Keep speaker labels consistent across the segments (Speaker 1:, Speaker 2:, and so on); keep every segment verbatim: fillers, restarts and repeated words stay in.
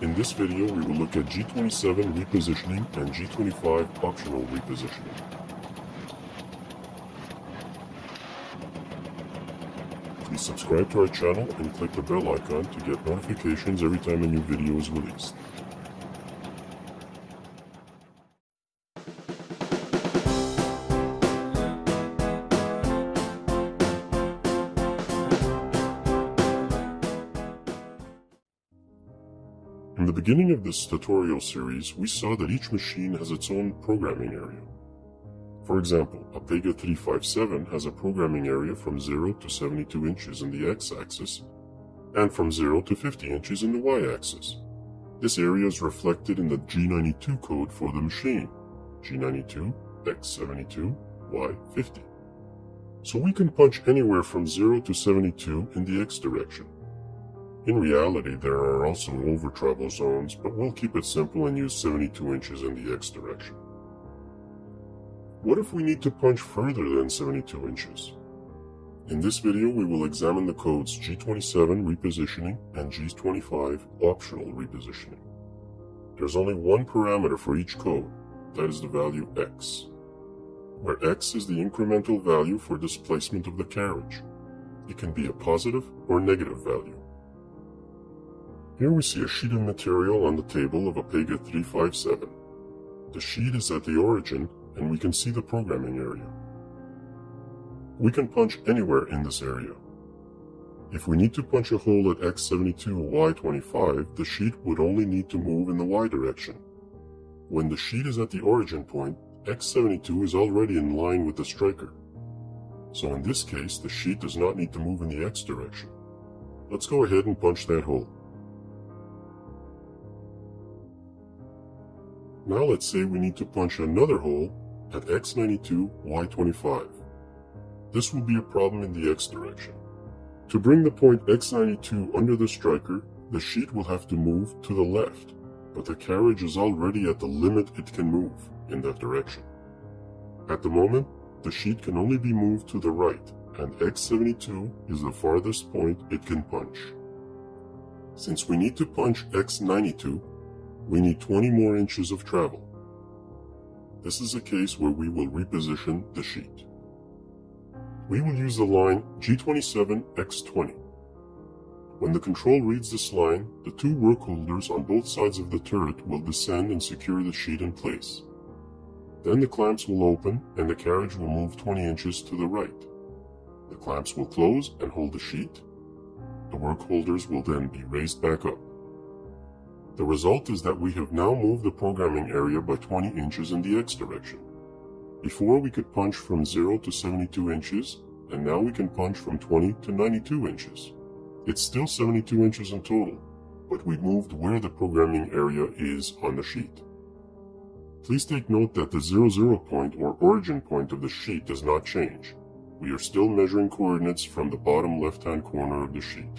Speaker 1: In this video, we will look at G twenty-seven repositioning and G twenty-five optional repositioning. Please subscribe to our channel and click the bell icon to get notifications every time a new video is released. In the beginning of this tutorial series, we saw that each machine has its own programming area. For example, a G three fifty-seven has a programming area from zero to seventy-two inches in the x-axis and from zero to fifty inches in the y-axis. This area is reflected in the G ninety-two code for the machine, G ninety-two, X seventy-two, Y fifty. So we can punch anywhere from zero to seventy-two in the x direction. In reality, there are also over travel zones, but we'll keep it simple and use seventy-two inches in the x direction. What if we need to punch further than seventy-two inches? In this video, we will examine the codes G twenty-seven repositioning and G twenty-five optional repositioning. There's only one parameter for each code, that is the value x, where x is the incremental value for displacement of the carriage. It can be a positive or negative value. Here we see a sheet of material on the table of a G three fifty-seven. The sheet is at the origin, and we can see the programming area. We can punch anywhere in this area. If we need to punch a hole at X seventy-two or Y twenty-five, the sheet would only need to move in the Y direction. When the sheet is at the origin point, X seventy-two is already in line with the striker. So in this case, the sheet does not need to move in the X direction. Let's go ahead and punch that hole. Now let's say we need to punch another hole at X ninety-two, Y twenty-five. This will be a problem in the X direction. To bring the point X ninety-two under the striker, the sheet will have to move to the left, but the carriage is already at the limit it can move in that direction. At the moment, the sheet can only be moved to the right, and X seventy-two is the farthest point it can punch. Since we need to punch X ninety-two, we need twenty more inches of travel. This is a case where we will reposition the sheet. We will use the line G twenty-seven X twenty. When the control reads this line, the two work holders on both sides of the turret will descend and secure the sheet in place. Then the clamps will open and the carriage will move twenty inches to the right. The clamps will close and hold the sheet. The work holders will then be raised back up. The result is that we have now moved the programming area by twenty inches in the X direction. Before we could punch from zero to seventy-two inches, and now we can punch from twenty to ninety-two inches. It's still seventy-two inches in total, but we moved where the programming area is on the sheet. Please take note that the zero zero point or origin point of the sheet does not change. We are still measuring coordinates from the bottom left-hand corner of the sheet.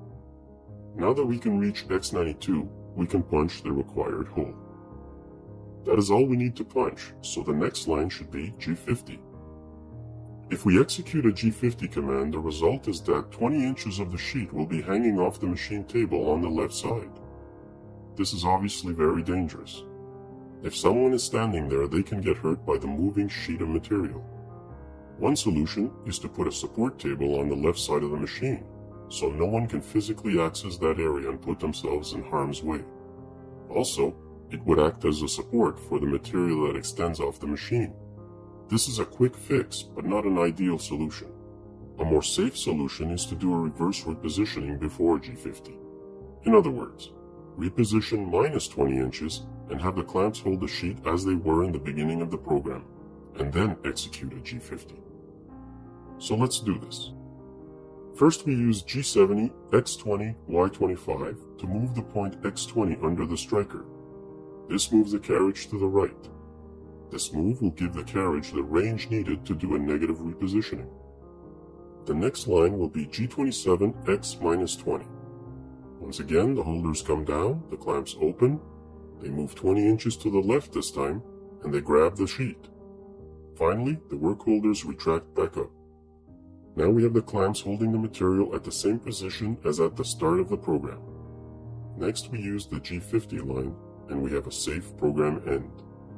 Speaker 1: Now that we can reach X ninety-two, we can punch the required hole. That is all we need to punch, so the next line should be G fifty. If we execute a G fifty command, the result is that twenty inches of the sheet will be hanging off the machine table on the left side. This is obviously very dangerous. If someone is standing there, they can get hurt by the moving sheet of material. One solution is to put a support table on the left side of the machine, so no one can physically access that area and put themselves in harm's way. Also, it would act as a support for the material that extends off the machine. This is a quick fix, but not an ideal solution. A more safe solution is to do a reverse repositioning before G fifty. In other words, reposition minus twenty inches and have the clamps hold the sheet as they were in the beginning of the program, and then execute a G fifty. So let's do this. First, we use G seventy, X twenty, Y twenty-five to move the point X twenty under the striker. This moves the carriage to the right. This move will give the carriage the range needed to do a negative repositioning. The next line will be G twenty-seven, X minus twenty. Once again, the holders come down, the clamps open, they move twenty inches to the left this time, and they grab the sheet. Finally, the work holders retract back up. Now we have the clamps holding the material at the same position as at the start of the program. Next, we use the G fifty line, and we have a safe program end.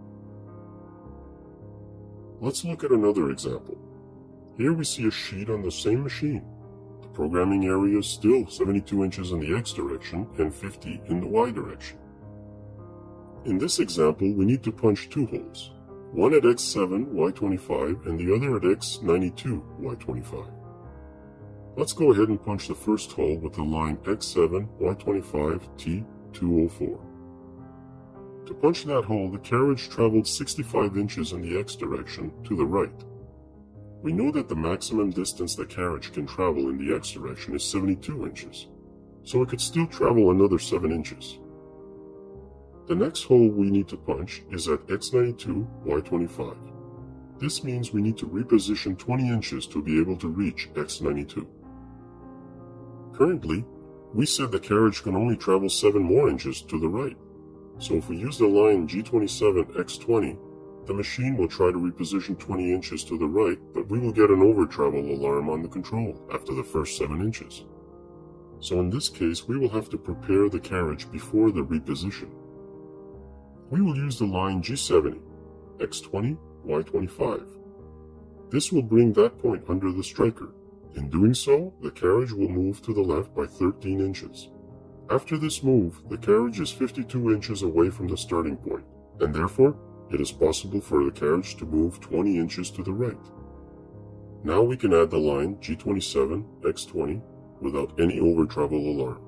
Speaker 1: Let's look at another example. Here we see a sheet on the same machine. The programming area is still seventy-two inches in the X direction and fifty in the Y direction. In this example, we need to punch two holes, one at X seven, Y twenty-five, and the other at X ninety-two, Y twenty-five. Let's go ahead and punch the first hole with the line X seven, Y twenty-five, T two oh four. To punch that hole, the carriage traveled sixty-five inches in the X direction to the right. We know that the maximum distance the carriage can travel in the X direction is seventy-two inches, so it could still travel another seven inches. The next hole we need to punch is at X ninety-two, Y twenty-five. This means we need to reposition twenty inches to be able to reach X ninety-two. Currently, we said the carriage can only travel seven more inches to the right. So if we use the line G twenty-seven, X twenty, the machine will try to reposition twenty inches to the right, but we will get an over-travel alarm on the control after the first seven inches. So in this case, we will have to prepare the carriage before the reposition. We will use the line G seventy, X twenty, Y twenty-five. This will bring that point under the striker. In doing so, the carriage will move to the left by thirteen inches. After this move, the carriage is fifty-two inches away from the starting point, and therefore, it is possible for the carriage to move twenty inches to the right. Now we can add the line G twenty-seven, X twenty without any over-travel alarm.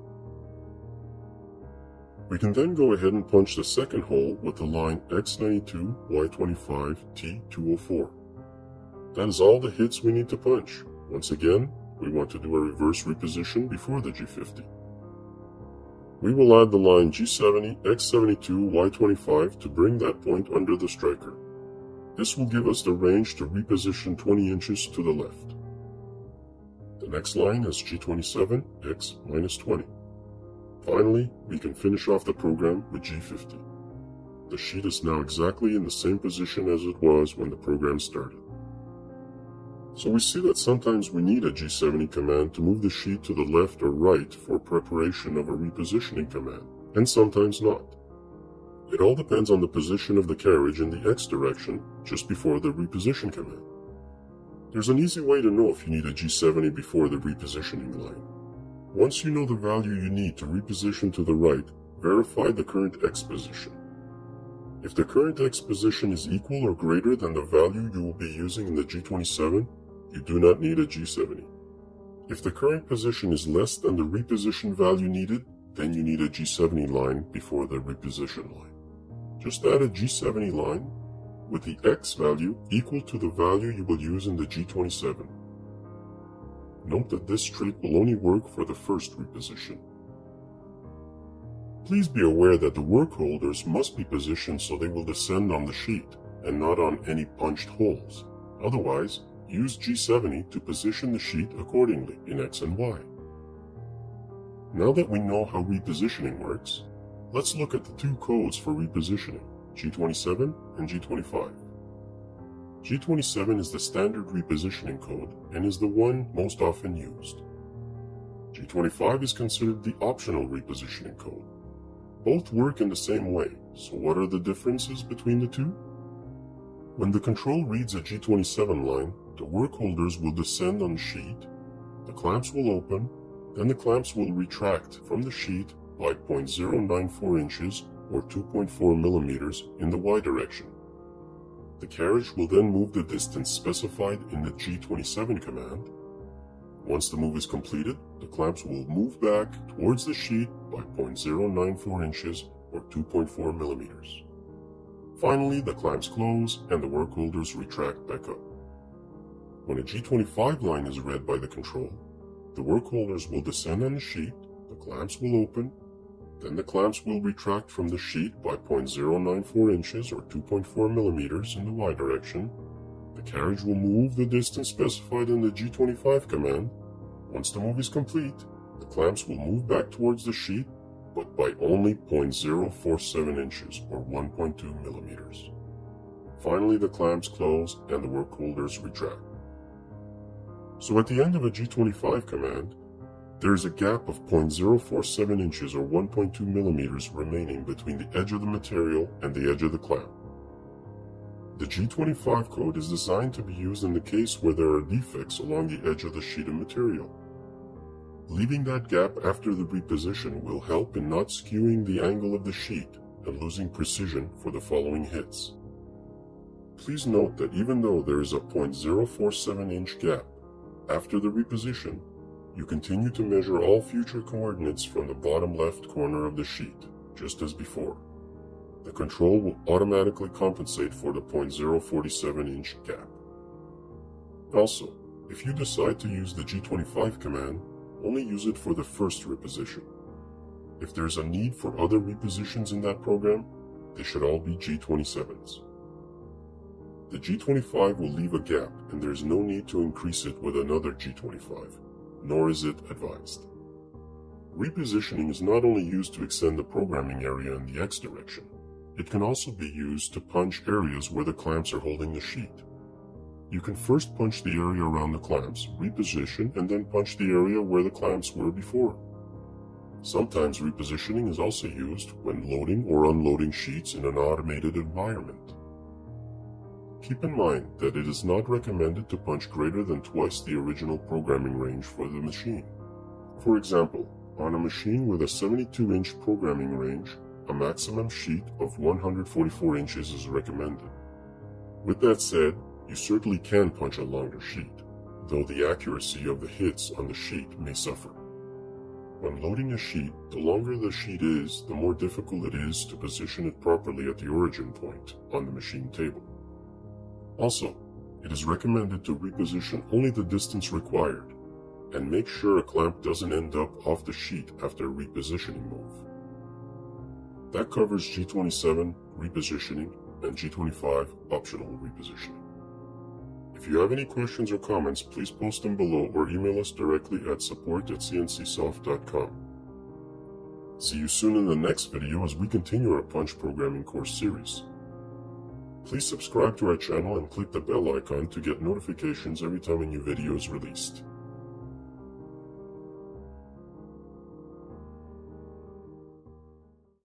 Speaker 1: We can then go ahead and punch the second hole with the line X ninety-two, Y twenty-five, T two oh four. That is all the hits we need to punch. Once again, we want to do a reverse reposition before the G fifty. We will add the line G seventy, X seventy-two, Y twenty-five to bring that point under the striker. This will give us the range to reposition twenty inches to the left. The next line is G twenty-seven, X minus twenty. Finally, we can finish off the program with G fifty. The sheet is now exactly in the same position as it was when the program started. So we see that sometimes we need a G seventy command to move the sheet to the left or right for preparation of a repositioning command, and sometimes not. It all depends on the position of the carriage in the X direction just before the reposition command. There's an easy way to know if you need a G seventy before the repositioning line. Once you know the value you need to reposition to the right, verify the current X position. If the current X position is equal or greater than the value you will be using in the G twenty-seven, you do not need a G seventy. If the current position is less than the reposition value needed, then you need a G seventy line before the reposition line. Just add a G seventy line with the X value equal to the value you will use in the G twenty-seven. Note that this trick will only work for the first reposition. Please be aware that the work holders must be positioned so they will descend on the sheet and not on any punched holes. Otherwise, use G seventy to position the sheet accordingly in X and Y. Now that we know how repositioning works, let's look at the two codes for repositioning, G twenty-seven and G twenty-five. G twenty-seven is the standard repositioning code and is the one most often used. G twenty-five is considered the optional repositioning code. Both work in the same way, so what are the differences between the two? When the control reads a G twenty-seven line, the work holders will descend on the sheet, the clamps will open, then the clamps will retract from the sheet by zero point zero nine four inches or two point four millimeters in the Y direction. The carriage will then move the distance specified in the G twenty-seven command. Once the move is completed, the clamps will move back towards the sheet by zero point zero nine four inches or two point four millimeters. Finally, the clamps close and the work holders retract back up. When a G twenty-five line is read by the control, the work holders will descend on the sheet, the clamps will open, then the clamps will retract from the sheet by zero point zero nine four inches or two point four millimeters in the Y direction. The carriage will move the distance specified in the G twenty-five command. Once the move is complete, the clamps will move back towards the sheet, but by only zero point zero four seven inches or one point two millimeters. Finally, the clamps close and the work holders retract. So at the end of a G twenty-five command, There is a gap of zero point zero four seven inches or one point two millimeters remaining between the edge of the material and the edge of the clamp. The G twenty-five code is designed to be used in the case where there are defects along the edge of the sheet of material. Leaving that gap after the reposition will help in not skewing the angle of the sheet and losing precision for the following hits. Please note that even though there is a zero point zero four seven inch gap after the reposition, you continue to measure all future coordinates from the bottom left corner of the sheet, just as before. The control will automatically compensate for the zero point zero four seven inch gap. Also, if you decide to use the G twenty-five command, only use it for the first reposition. If there's a need for other repositions in that program, they should all be G twenty-sevens. The G twenty-five will leave a gap and there is no need to increase it with another G twenty-five, nor is it advised. Repositioning is not only used to extend the programming area in the X direction, it can also be used to punch areas where the clamps are holding the sheet. You can first punch the area around the clamps, reposition, and then punch the area where the clamps were before. Sometimes repositioning is also used when loading or unloading sheets in an automated environment. Keep in mind that it is not recommended to punch greater than twice the original programming range for the machine. For example, on a machine with a seventy-two inch programming range, a maximum sheet of one hundred forty-four inches is recommended. With that said, you certainly can punch a longer sheet, though the accuracy of the hits on the sheet may suffer. When loading a sheet, the longer the sheet is, the more difficult it is to position it properly at the origin point on the machine table. Also, it is recommended to reposition only the distance required, and make sure a clamp doesn't end up off the sheet after a repositioning move. That covers G twenty-seven repositioning and G twenty-five optional repositioning. If you have any questions or comments, please post them below or email us directly at support at c n c soft dot com. See you soon in the next video as we continue our punch programming course series. Please subscribe to our channel and click the bell icon to get notifications every time a new video is released.